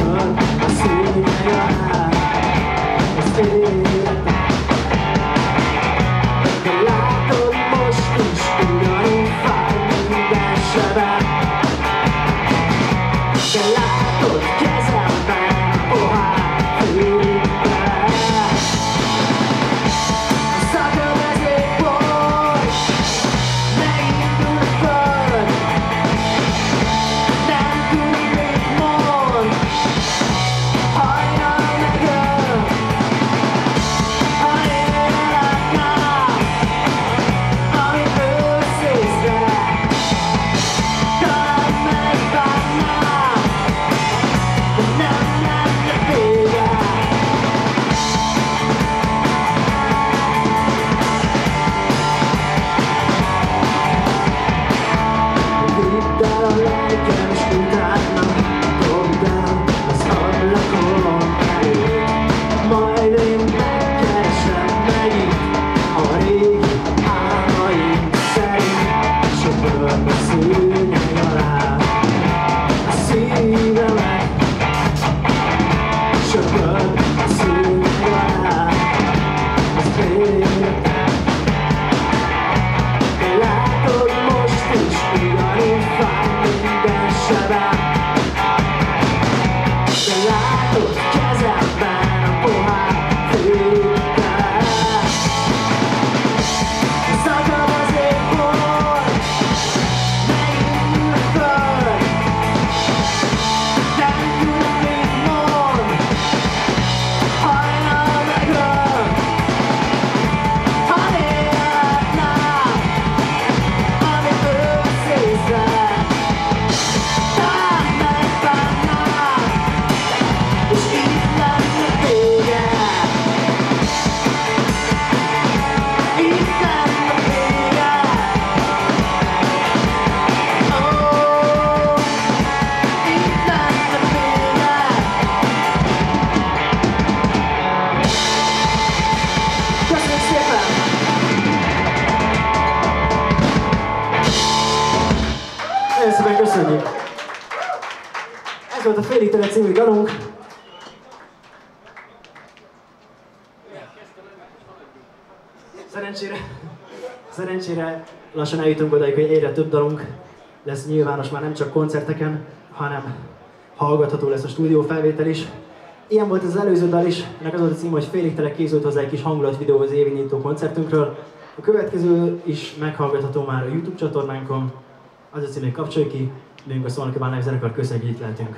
Söpöd a szőnyeg alá az életem. De látod, most is ugyanúgy fáj minden sebem. De látod, kezemben a pohár fűben. Szakad az égboly, megindul a föld. Nem tud, mit mond, hajnal megöl. Ha én látnám, amit ősz észre, talán megbánnám, de nem lenne vége. Vidd el a lelkem, s utána dobd el az ablakon elé. Majd én megkeresem megint a régi álmaim szerint. Söpörd a szőnyeg alá a szívemet. Söpörd a szőnyeg alá az életem. De látod, most is ugyanúgy fáj minden sebem. De látod, kezemben a pohár fűben. Szakad az égboly, megindul a föld. Nem tud, mit mond, hajnal megöl. Ha én látnám, amit ősz észre, talán megbánnám, és így lenne vége. Így lenne vége. Ó, így lenne vége. Köszönjük szépen! Nagyon szépen köszönjük! Ez volt a Félig tele című dalunk. Szerencsére lassan eljutunk odaig, hogy egyre több dalunk lesz nyilvános, már nem csak koncerteken, hanem hallgatható lesz a stúdiófelvétel is. Ilyen volt az előző dal is, ennek az volt a cím, hogy Félig tele, készült hozzá egy kis hangulatvideó az évi nyitó koncertünkről. A következő is meghallgatható már a YouTube csatornánkon. Az a cím, hogy kapcsolj ki, megyünk a Szolnoki Bálnák zenekar, köszönjük, hogy itt lehetünk.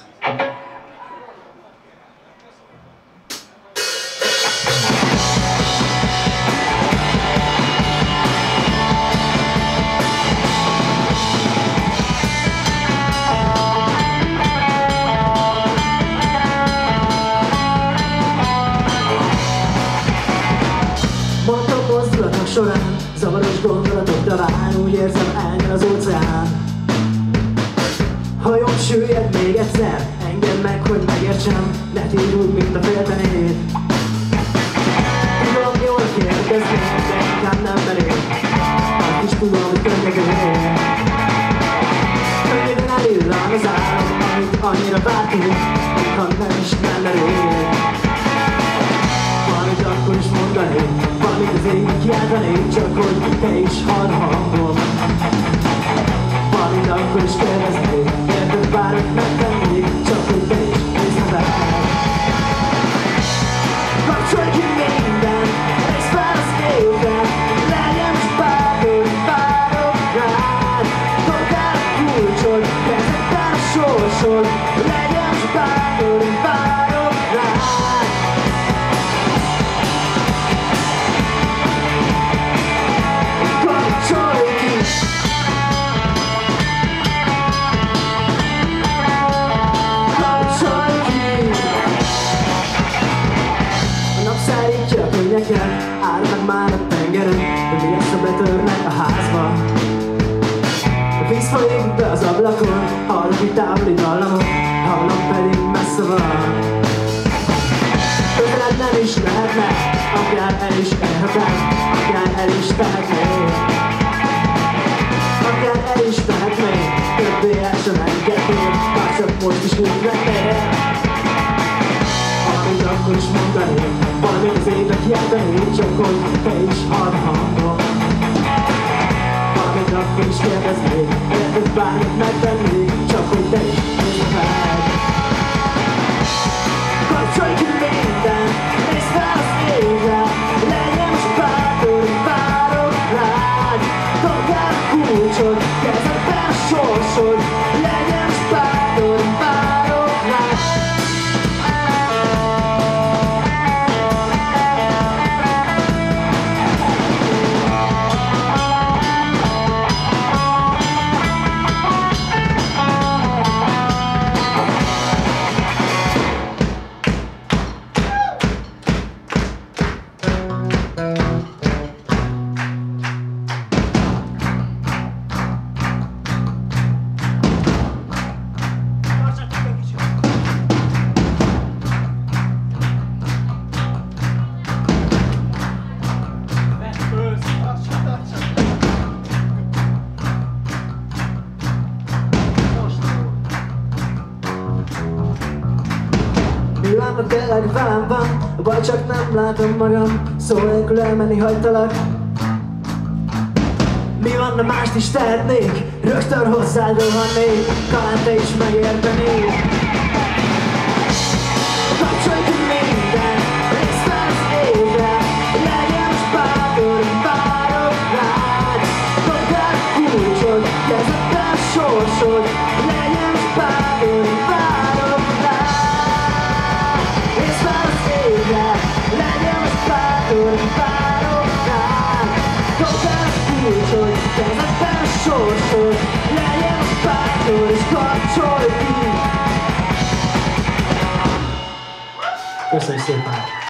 Mondtam mozdulatok során, zavaros gondolatok talán, úgy érzem, elnyel az óceán. Hajom süllyed még egyszer, engedd meg, hogy megértsem, ne térjünk, mint a féltenét. Tudom, jól kérdezni, de inkább nem belém, azt is tudom, hogy könnyegén. Könnyeden elillan az álom, amit annyira vártunk, ha nem is lenne rég. Valamit akkor is mondanék, valamit az ég kiáltanék, csak hogy te is halld a hangom. Valamit akkor is kérdeznék, érted bármit megtennék, csak hogy te is nézd meg. Kapcsolj ki minden, nézd fel az égre, legyen is bárhogy várok rád. Dobd el a kulcsod, kezedben a sorsod, legyen is bárhogy várok rád. Kapcsolj ki! Kapcsolj ki! A nap szárítja a könnyeket, árad már a tengeren, de mi lesz, ha betörnek a házba? A víz folyik be az ablakon, hallok egy távoli dallamot, a nap pedig messze van. Közeled nem is lehetne, akár el is érhetem, akár el is tehetnék. Akár el is tehetnék, többé el sem engednék, már csak most is úgy lennék. akkor is mondanék, valamit az évek jeltenék, csak hogy te is halld a hangom. Valamit akkor is kérdeznék, érted bármit megtennék, csak hogy te is nézd meg. Kapcsolj ki minden, nézd fel az égre, legyen most bátor, várok rád. Dobd el a kulcsot, kezedben a sorsod, legyen most bátor, várok rád. Mi van, ha tényleg velem van, vagy csak nem látom magam, szó nélkül elmenni hagytalak. Mi van, ha mást is tehetnék, rögtön hozzád rohannék, talán te is megértenéd. Kapcsolj ki minden, nézd fel az égre, legyen most bátor, várok rád. Dobd el a kulcsod, kezedben a sorsod, legyen most bátor, várok rád. Nézd fel az égre, legyen most bátor, várok rád. Dobd el a kulcsod, kezedben a sorsod, legyen most bátor, és kapcsolj ki. Köszönjük szépen!